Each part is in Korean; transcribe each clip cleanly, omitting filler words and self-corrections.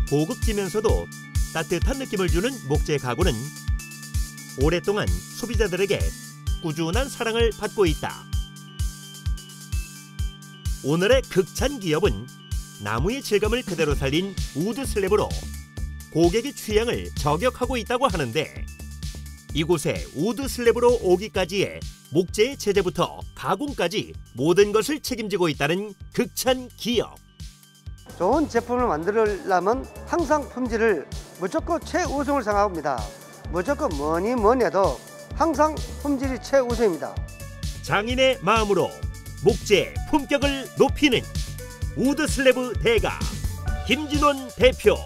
고급지면서도 따뜻한 느낌을 주는 목재 가구는 오랫동안 소비자들에게 꾸준한 사랑을 받고 있다. 오늘의 극찬 기업은 나무의 질감을 그대로 살린 우드 슬랩으로 고객의 취향을 저격하고 있다고 하는데, 이곳에 우드 슬랩으로 오기까지의 목재의 제재부터 가공까지 모든 것을 책임지고 있다는 극찬 기업. 좋은 제품을 만들려면 항상 품질을 무조건 최우선을 생각합니다. 무조건 뭐니 해도 항상 품질이 최우선입니다. 장인의 마음으로 목재 품격을 높이는 우드 슬랩 대가 김진원 대표.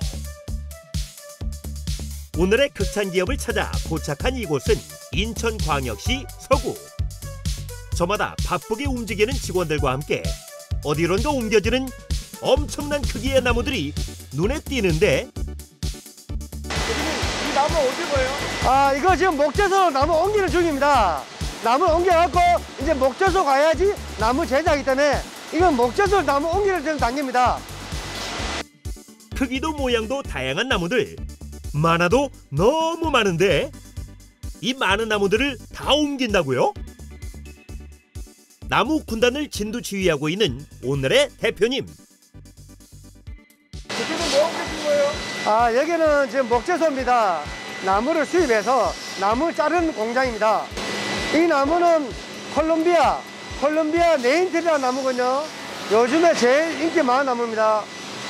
오늘의 극찬 기업을 찾아 도착한 이곳은 인천광역시 서구. 저마다 바쁘게 움직이는 직원들과 함께 어디론가 옮겨지는 엄청난 크기의 나무들이 눈에 띄는데, 이 나무 어디 거예요? 이거 지금 목재소 나무 옮기는 중입니다. 나무를 옮겨갖고 이제 목재소 가야지 나무 제작이기 때문에 이건 목재소 나무 옮기는 단계입니다. 크기도 모양도 다양한 나무들, 많아도 너무 많은데 이 많은 나무들을 다 옮긴다고요? 나무 군단을 진두지휘하고 있는 오늘의 대표님. 여기는 뭐 옮기신 거예요? 여기는 지금 목재소입니다. 나무를 수입해서 나무 자르는 공장입니다. 이 나무는 콜롬비아 네인트리라는 나무군요. 요즘에 제일 인기 많은 나무입니다.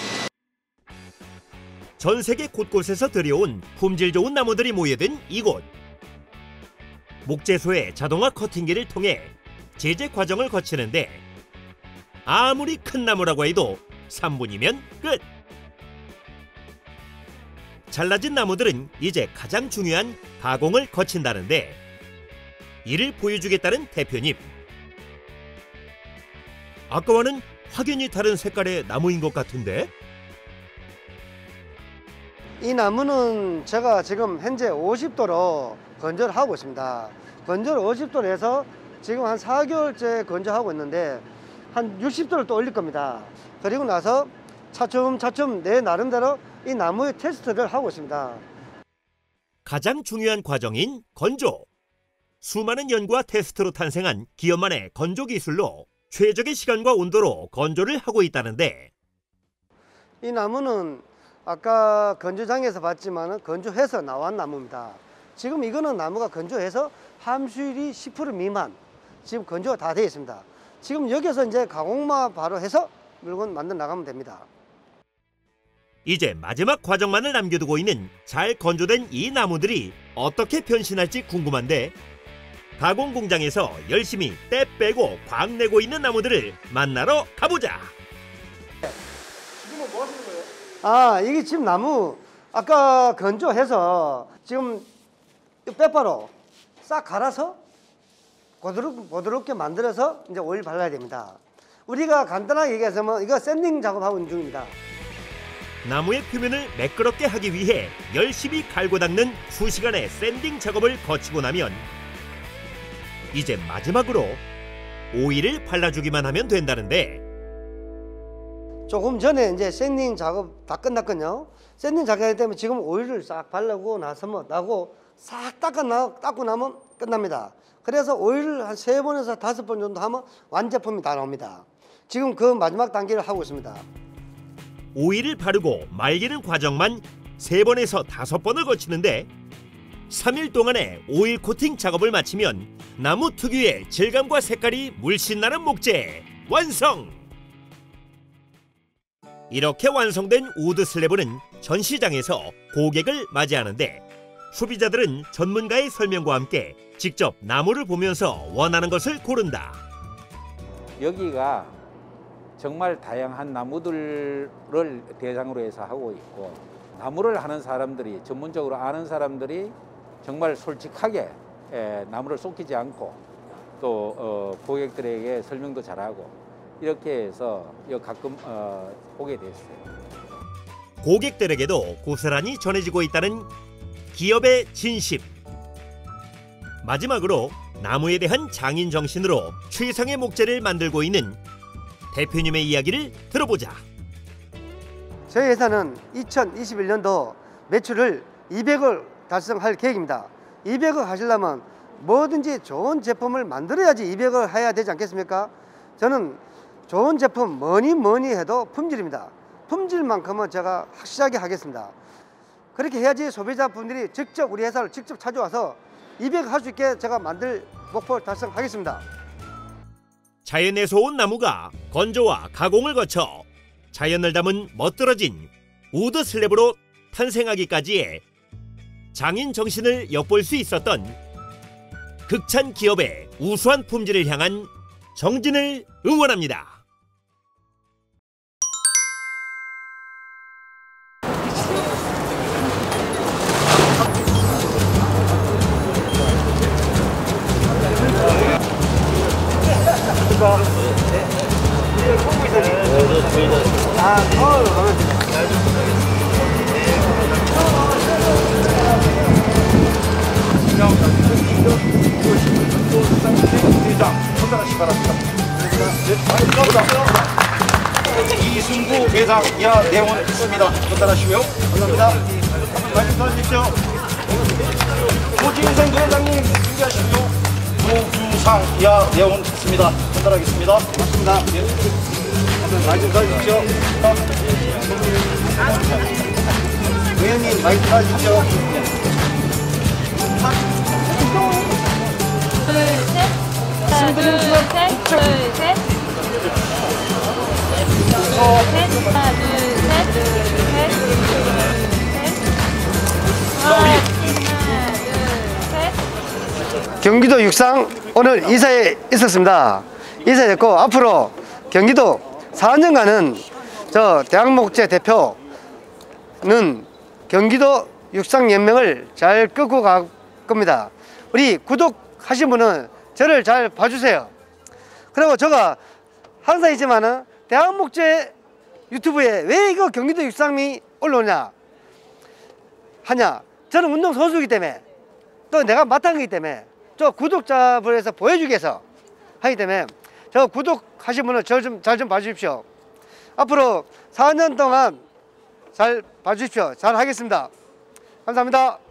전 세계 곳곳에서 들여온 품질 좋은 나무들이 모여든 이곳. 목재소의 자동화 커팅기를 통해 제재 과정을 거치는데, 아무리 큰 나무라고 해도 3분이면 끝. 잘라진 나무들은 이제 가장 중요한 가공을 거친다는데, 이를 보여주겠다는 대표님. 아까와는 확연히 다른 색깔의 나무인 것 같은데? 이 나무는 제가 지금 현재 50도로 건조를 하고 있습니다. 건조를 50도로 해서 지금 한 4개월째 건조하고 있는데 한 60도를 또 올릴 겁니다. 그리고 나서 차츰 내 나름대로 이 나무의 테스트를 하고 있습니다. 가장 중요한 과정인 건조. 수많은 연구와 테스트로 탄생한 기업만의 건조 기술로 최적의 시간과 온도로 건조를 하고 있다는데, 이 나무는 아까 건조장에서 봤지만 건조해서 나온 나무입니다. 지금 이거는 나무가 건조해서 함수율이 10% 미만 지금 건조가 다 되어 있습니다. 지금 여기서 이제 가공만 바로 해서 물건 만들어 나가면 됩니다. 이제 마지막 과정만을 남겨두고 있는 잘 건조된 이 나무들이 어떻게 변신할지 궁금한데, 가공 공장에서 열심히 때 빼고 광 내고 있는 나무들을 만나러 가보자. 지금은 뭐 하시는 거예요? 이게 지금 나무 아까 건조해서 지금 빼바로 싹 갈아서 부드럽게 만들어서 이제 오일 발라야 됩니다. 우리가 간단하게 얘기해서 이거 샌딩 작업하고 있는 중입니다. 나무의 표면을 매끄럽게 하기 위해 열심히 갈고 닦는 수시간의 샌딩 작업을 거치고 나면 이제 마지막으로 오일을 발라주기만 하면 된다는데, 조금 전에 이제 샌딩 작업 다 끝났거든요. 샌딩 작업하기 때문에 지금 오일을 싹 바르고 나고 싹 닦고 나면 끝납니다. 그래서 오일을 한 3번에서 5번 정도 하면 완제품이 다 나옵니다. 지금 그 마지막 단계를 하고 있습니다. 오일을 바르고 말리는 과정만 3번에서 5번을 거치는데, 3일 동안의 오일 코팅 작업을 마치면 나무 특유의 질감과 색깔이 물씬 나는 목재 완성! 이렇게 완성된 우드 슬랩은 전시장에서 고객을 맞이하는데, 소비자들은 전문가의 설명과 함께 직접 나무를 보면서 원하는 것을 고른다. 여기가 정말 다양한 나무들을 대상으로 해서 하고 있고, 나무를 하는 사람들이, 전문적으로 아는 사람들이 정말 솔직하게 나무를 속이지 않고 또 고객들에게 설명도 잘하고, 이렇게 해서 가끔 보게 됐어요. 고객들에게도 고스란히 전해지고 있다는 기업의 진심. 마지막으로 나무에 대한 장인 정신으로 최상의 목재를 만들고 있는 대표님의 이야기를 들어보자. 저희 회사는 2021년도 매출을 200억 달성할 계획입니다. 200억 하시려면 뭐든지 좋은 제품을 만들어야지 200억 해야 되지 않겠습니까? 저는 좋은 제품 뭐니 해도 품질입니다. 품질만큼은 제가 확실하게 하겠습니다. 그렇게 해야지 소비자분들이 직접 우리 회사를 직접 찾아와서 200억 할 수 있게 제가 만들 목표를 달성하겠습니다. 자연에서 온 나무가 건조와 가공을 거쳐 자연을 담은 멋들어진 우드 슬랩으로 탄생하기까지의 장인 정신을 엿볼 수 있었던 극찬 기업의 우수한 품질을 향한 정진을 응원합니다. 이순구 회장 이하 내원 있습니다. 전달하시고요. 감사합니다. 말씀 주십시오. 조진생 회장님 준비하십시오. 노규상 이하 내원 있습니다. 전달하겠습니다. 고맙습니다. 말씀 주십시오. 의원님 말씀 주십시오. 경기도 육상 오늘 이사에 있었습니다. 이사했고 앞으로 경기도 4년간은 저 대학목재 대표는 경기도 육상연맹을 잘 끌고 갈 겁니다. 우리 구독하신 분은 저를 잘 봐주세요. 그리고 제가 항상 있지만은 대학목재 유튜브에 왜 이거 경기도 육상이 올라오냐 하냐, 저는 운동선수이기 때문에 또 내가 맡은 거기 때문에 저 구독자분에서 보여주기 위해서 하기 때문에 저 구독하신 분은 저 잘 좀 봐주십시오. 앞으로 4년 동안 잘 봐주십시오. 잘 하겠습니다. 감사합니다.